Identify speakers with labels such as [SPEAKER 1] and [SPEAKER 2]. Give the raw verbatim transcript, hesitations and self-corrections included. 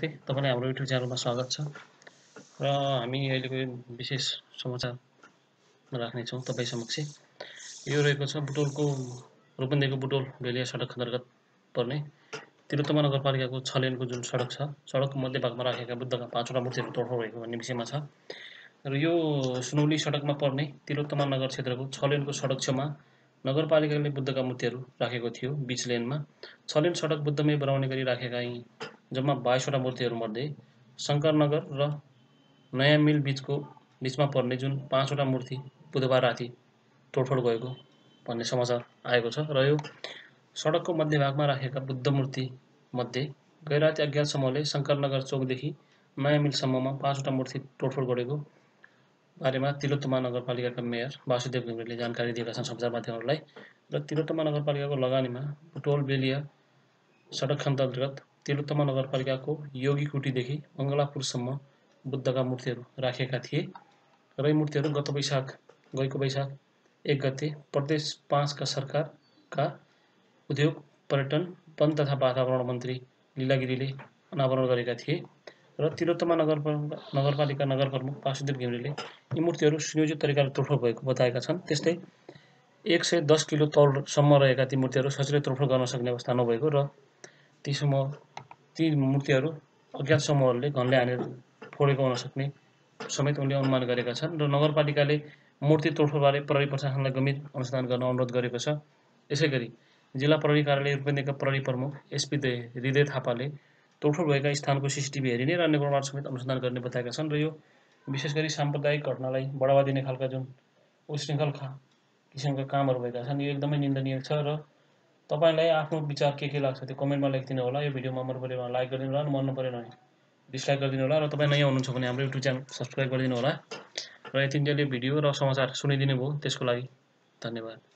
[SPEAKER 1] तपाईलाई हाम्रो युट्युब च्यानलमा स्वागत छ र हामी अहिलेको विशेष समाचार राख्ने छौं तपाई समक्ष। यो रहेको छ बुटोलको रूपन्देहीको बुटोल बेलिया सडक अन्तर्गत पर्ने तिलोत्तमा नगरपालिकाको छ लेनको जुन सडक छ, सडकको मध्यभागमा राखेका बुद्धका पाँचवटा मूर्तिहरू तोडफोड भएको भन्ने विषयमा छ। र यो सुनौली सडकमा पर्ने तिलोत्तमा नगर क्षेत्रको छ लेनको सडक छेउमा नगरपालिकाले बुद्धका मूर्तिहरू राखेको थियो बीच लेनमा। छ लेन सडक बुद्धमय बनाउने गरी राखेका यी जम्मा बाइसवटा मूर्तिहरूमध्ये शङ्करनगर र नयाँ मिल बीचको बीचमा पर्ने जुन पाँचवटा मूर्ति बुधबार राति तोडफोड भएको भन्ने समाचार आएको छ। र यो सडकको मध्यभागमा राखेका बुद्ध मूर्ति मध्ये गैराती अज्ञात समूहले शङ्करनगर चौकदेखि नयाँ मिलसम्ममा पाँचवटा मूर्ति तोडफोड गरेको बारेमा तिलोत्तमा नगरपालिकाका मेयर वासुदेव घिमिरेले जानकारी दिएका छन् सञ्चार माध्यमहरूलाई। र तिलोत्तमा नगरपालिकाको लगानीमा बुटोल बेलिया सडक खण्ड अन्तर्गत तिलोत्तमा नगरपालिकाको योगी कुटीदेखि मङ्गलापुरसम्म बुद्धका मूर्तिहरू राखिएका थिए। र यी मूर्तिहरू गत वैशाख गएको वैशाख एक गते प्रदेश पाँचका सरकारका उद्योग पर्यटन वन तथा वातावरण मन्त्री लीला गिरीले अनावरण गरेका थिए। र तिलोत्तमा नगर नगरपालिका नगर प्रमुख वासुदेव घिमिरेले यी मूर्तिहरू सुनियोजित तरिकाले तोडफोड भएको बताएका छन्। त्यस्तै एक सय दस किलो तौलसम्म रहेका ती मूर्तिहरू सजिलै तोडफोड गर्न सक्ने अवस्था नभएको र ती समूह ती मूर्तिहरू अज्ञात समूहहरूले घनले हानेर फोडेको हुन सक्ने समेत उनले अनुमान गरेका छन्। र नगरपालिकाले मूर्ति तोडफोडबारे प्रहरी प्रशासनलाई गम्भीर अनुसन्धान गर्न अनुरोध गरेको छ। यसैगरी जिल्ला प्रहरी कार्यालय रूपन्देहीका प्रहरी प्रमुख एसपी हृदय थापाले तोडफोड भएका स्थानको सीसीटीभी हेरिने र अन्य प्रमाण समेत अनुसन्धान गर्ने बताएका छन्। र यो विशेष गरी साम्प्रदायिक घटनालाई बढावा दिने खालका जुन उशृङ्खल किसिमका कामहरू भएका छन् यो एकदमै निन्दनीय छ। र तपाईलाई आफ्नो विचार के के लाग्छ त्यो कमेन्टमा लेखिदिनु होला। यो भिडियोमा मन पऱ्यो भने लाइक गरिदिनु होला, मन नपरेन भने डिसलाइक गरिदिनु होला। र तपाईँ नयाँ हुनुहुन्छ भने हाम्रो युट्युब च्यानल सब्स्क्राइब गरिदिनु होला। र यतिन्जेल यो भिडियो र समाचार सुनिदिनु भयो त्यसको लागि धन्यवाद।